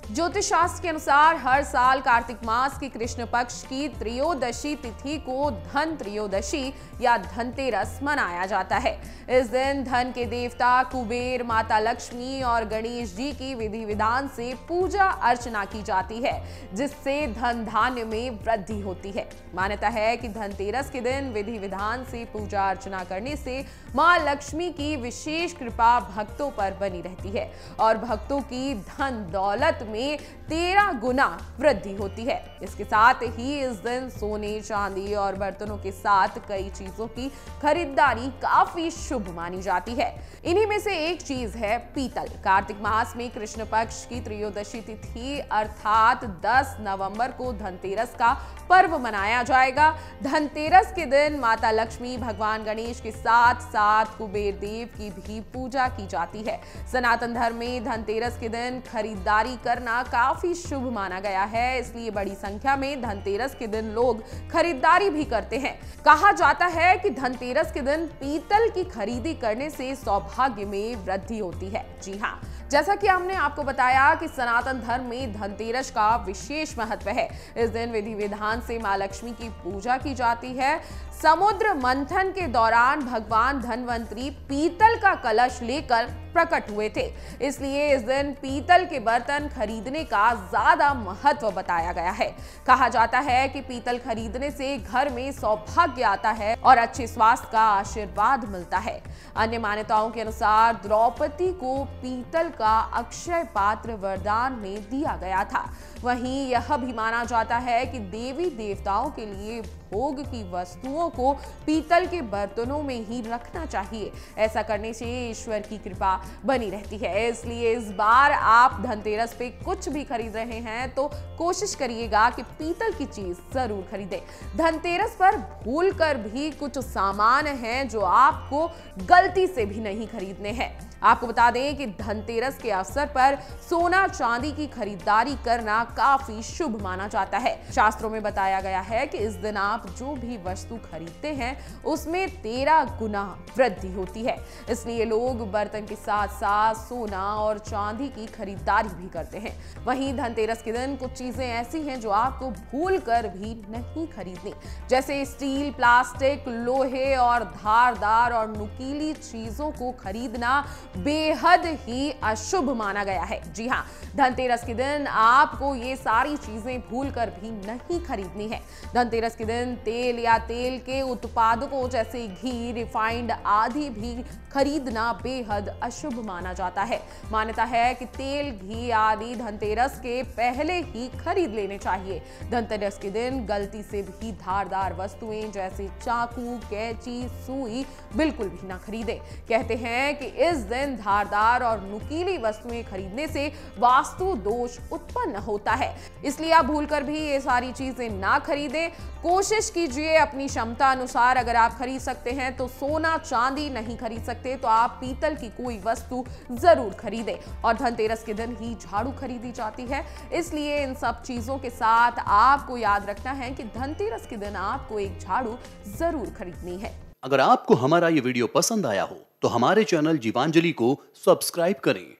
ज्योतिष शास्त्र के अनुसार हर साल कार्तिक मास की कृष्ण पक्ष की त्रयोदशी तिथि को धन त्रयोदशी या धनतेरस मनाया जाता है। इस दिन धन के देवता कुबेर, माता लक्ष्मी और गणेश जी की विधि विधान से पूजा अर्चना की जाती है, जिससे धन धान्य में वृद्धि होती है। मान्यता है कि धनतेरस के दिन विधि विधान से पूजा अर्चना करने से मां लक्ष्मी की विशेष कृपा भक्तों पर बनी रहती है और भक्तों की धन दौलत में 13 गुना वृद्धि होती है। इसके साथ ही इस दिन सोने, चांदी और बर्तनों के साथ कई चीजों की खरीदारी काफी शुभ मानी जाती है। इन्हीं में से एक चीज है पीतल। कार्तिक मास में कृष्ण पक्ष की त्रयोदशी तिथि अर्थात 10 नवंबर को धनतेरस का पर्व मनाया जाएगा। धनतेरस के दिन माता लक्ष्मी, भगवान गणेश के साथ साथ कुबेर देव की भी पूजा की जाती है। सनातन धर्म में धनतेरस के दिन खरीदारी करना काफी शुभ माना गया है, इसलिए बड़ी संख्या में धनतेरस के दिन लोग खरीदारी भी करते हैं। कहा जाता है कि धनतेरस के दिन पीतल की खरीदी करने से सौभाग्य में वृद्धि होती है। जी हाँ, जैसा कि हमने आपको बताया कि सनातन धर्म में धनतेरस का विशेष महत्व है। इस दिन विधि विधान से मां लक्ष्मी की पूजा की जाती है। समुद्र मंथन के दौरान भगवान धनवंतरी पीतल का कलश लेकर प्रकट हुए थे, इसलिए इस दिन पीतल के बर्तन खरीदने का ज्यादा महत्व बताया गया है। कहा जाता है कि पीतल खरीदने से घर में सौभाग्य आता है और अच्छे स्वास्थ्य का आशीर्वाद मिलता है। अन्य मान्यताओं के अनुसार द्रौपदी को पीतल का अक्षय पात्र वरदान में दिया गया था। वहीं यह भी माना जाता है कि देवी देवताओं के लिए भोग की वस्तुओं को पीतल के बर्तनों में ही रखना चाहिए। ऐसा करने से ईश्वर की कृपा बनी रहती है। इसलिए इस बार आप धनतेरस पे कुछ भी खरीद रहे हैं तो कोशिश करिएगा कि पीतल की चीज जरूर खरीदें। धनतेरस पर भूलकर भी कुछ सामान हैं जो आपको गलती से भी नहीं खरीदने हैं। आपको बता दें कि धनतेरस के अवसर पर सोना चांदी की खरीदारी करना काफी शुभ माना जाता है। शास्त्रों में बताया गया है कि इस दिन आप जो भी वस्तु खरीदते हैं उसमें 13 गुना वृद्धि होती है। इसलिए लोग बर्तन के साथ साथ सोना और चांदी की खरीदारी भी करते हैं। वहीं धनतेरस के दिन कुछ चीजें ऐसी हैं जो आपको भूल कर भी नहीं खरीदनी, जैसे स्टील, प्लास्टिक, लोहे और धारदार और नुकीली चीजों को खरीदना बेहद ही अशुभ माना गया है। जी हाँ, धनतेरस के दिन आपको ये सारी चीजें भूलकर भी नहीं खरीदनी है। धनतेरस के दिन तेल या तेल के उत्पादकों जैसे घी, रिफाइंड आदि भी खरीदना बेहद अशुभ माना जाता है। मान्यता है कि तेल, घी आदि धनतेरस के पहले ही खरीद लेने चाहिए। धनतेरस के दिन गलती से भी धारदार वस्तुएं जैसे चाकू, कैंची, सुई बिल्कुल भी ना खरीदें। कहते हैं कि इस दिन धारदार और नुकीली वस्तुएं खरीदने से वास्तु दोष उत्पन्न होता है, इसलिए आप भूलकर भी ये सारी चीजें ना खरीदें। कोशिश कीजिए अपनी क्षमता अनुसार, अगर आप खरीद सकते हैं तो सोना चांदी, नहीं खरीद सकते तो आप पीतल की कोई वस्तु जरूर खरीदें। और धनतेरस के दिन ही झाड़ू खरीदी जाती है, इसलिए इन सब चीजों के साथ आपको याद रखना है कि धनतेरस के दिन आपको एक झाड़ू जरूर खरीदनी है। अगर आपको हमारा ये वीडियो पसंद आया हो तो हमारे चैनल जीवांजलि को सब्सक्राइब करें।